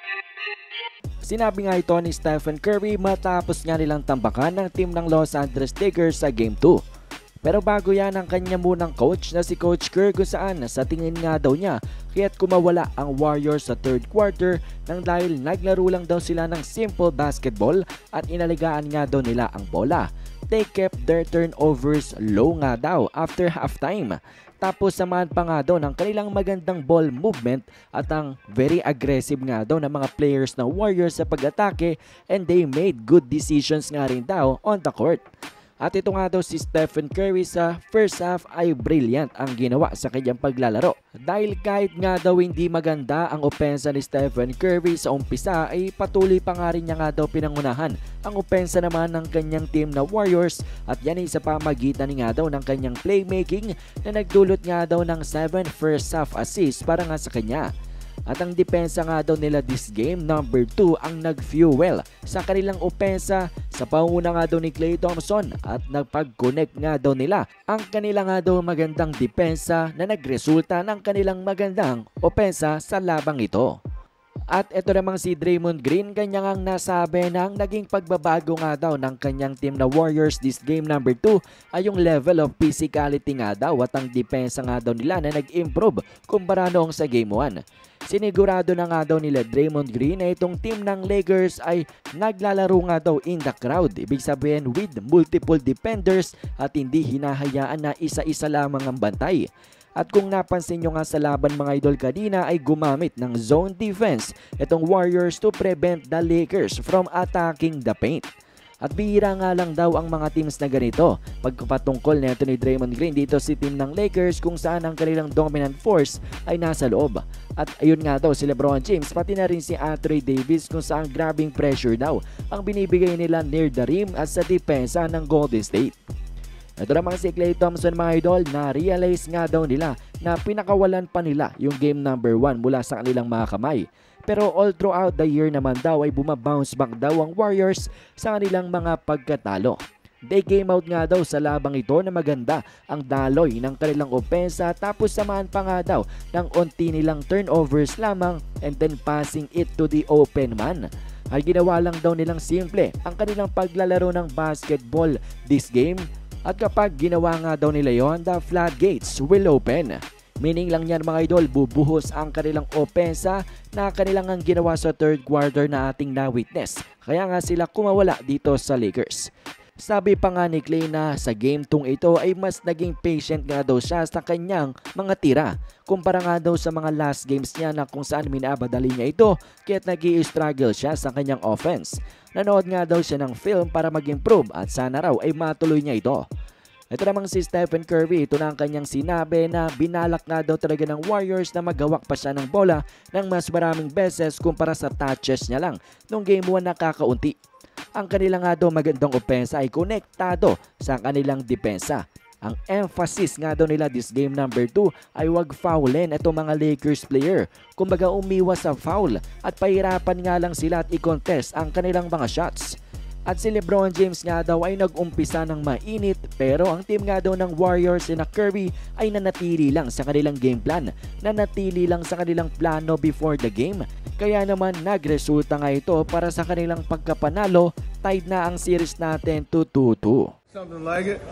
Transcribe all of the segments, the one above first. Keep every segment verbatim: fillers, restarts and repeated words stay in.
Sinabi nga ito ni Stephen Curry matapos nga nilang tambakan ng team ng Los Angeles Lakers sa Game two. Pero bago yan ang kanya munang coach na si Coach Kerr kung saan sa tingin nga daw niya kaya't kumawala ang Warriors sa third quarter nang dahil naglaro lang daw sila ng simple basketball at inaligaan nga daw nila ang bola. They kept their turnovers low nga daw after halftime. Tapos samahan pa nga daw ng kanilang magandang ball movement at ang very aggressive nga daw ng mga players ng Warriors sa pag-atake and they made good decisions nga rin daw on the court. At ito nga daw si Stephen Curry sa first half ay brilliant ang ginawa sa kanyang paglalaro. Dahil kahit nga daw hindi maganda ang opensa ni Stephen Curry sa umpisa ay patuloy pa nga rin niya nga daw pinangunahan ang opensa naman ng kanyang team na Warriors at yan ay sa pamagitan nga daw ng kanyang playmaking na nagdulot nga daw ng seven first half assists para nga sa kanya. At ang depensa nga daw nila this game, number two, ang nag-fuel sa kanilang opensa sa panguna nga daw ni Klay Thompson at nagpag-connect nga daw nila ang kanila nga daw magandang depensa na nagresulta ng kanilang magandang opensa sa labang ito. At ito namang si Draymond Green, kanya ngang nasabi na ang naging pagbabago nga daw ng kanyang team na Warriors this game number two ay yung level of physicality nga daw at ang depensa nga daw nila na nag-improve kumpara noong sa game one. Sinigurado na nga daw nila Draymond Green na itong team ng Lakers ay naglalaro nga daw in the crowd. Ibig sabihin with multiple defenders at hindi hinahayaan na isa-isa lamang ang bantay. At kung napansin nyo nga sa laban mga idol kanina ay gumamit ng zone defense itong Warriors to prevent the Lakers from attacking the paint. At bihira nga lang daw ang mga teams na ganito. Pagpatungkol nito ni Draymond Green dito si team ng Lakers kung saan ang kanilang dominant force ay nasa loob. At ayun nga daw si LeBron James pati na rin si Anthony Davis kung saan grabbing pressure daw ang binibigay nila near the rim at sa depensa ng Golden State. Ito naman si Klay Thompson mga idol, na-realize nga daw nila na pinakawalan pa nila yung game number one mula sa kanilang mga kamay. Pero all throughout the year naman daw ay bumabounce back daw ang Warriors sa kanilang mga pagkatalo. They came out nga daw sa labang ito na maganda ang daloy ng kanilang opensa tapos samahan pa nga daw ng unti nilang turnovers lamang and then passing it to the open man. Ay ginawa lang daw nilang simple ang kanilang paglalaro ng basketball this game. At kapag ginawa nga daw nila yon, the floodgates will open. Meaning lang yan mga idol, bubuhos ang kanilang opensa na kanilang ang ginawa sa third quarter na ating na-witness. Kaya nga sila kumawala dito sa Lakers. Sabi pa nga ni Klay na sa game two ito ay mas naging patient nga daw siya sa kanyang mga tira. Kumpara nga daw sa mga last games niya na kung saan minabadali niya ito kaya't nag-i-struggle siya sa kanyang offense. Nanood nga daw siya ng film para mag-improve at sana raw ay matuloy niya ito. Ito namang si Stephen Curry, ito na ang kanyang sinabi na binalak nga daw talaga ng Warriors na magawak pa siya ng bola ng mas maraming beses kumpara sa touches niya lang nung game one na kakaunti. Ang kanila nga daw magandang opensa ay konektado sa kanilang depensa. Ang emphasis nga daw nila this game number two ay wag foulin itong mga Lakers player. Kumbaga umiwas sa foul at pahirapan nga lang sila at i-contest ang kanilang mga shots. At si LeBron James nga daw ay nag-umpisa ng mainit pero ang team nga daw ng Warriors na Curry ay nanatili lang sa kanilang game plan. Nanatili lang sa kanilang plano before the game. Kaya naman nagresulta nga ito para sa kanilang pagkapanalo. Tied na ang series natin to two two. Something like it.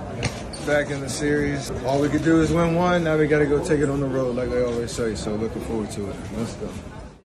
Back in the series. All we could do is win one. Now we got to go take it on the road like they always say. So looking forward to it. Let's go.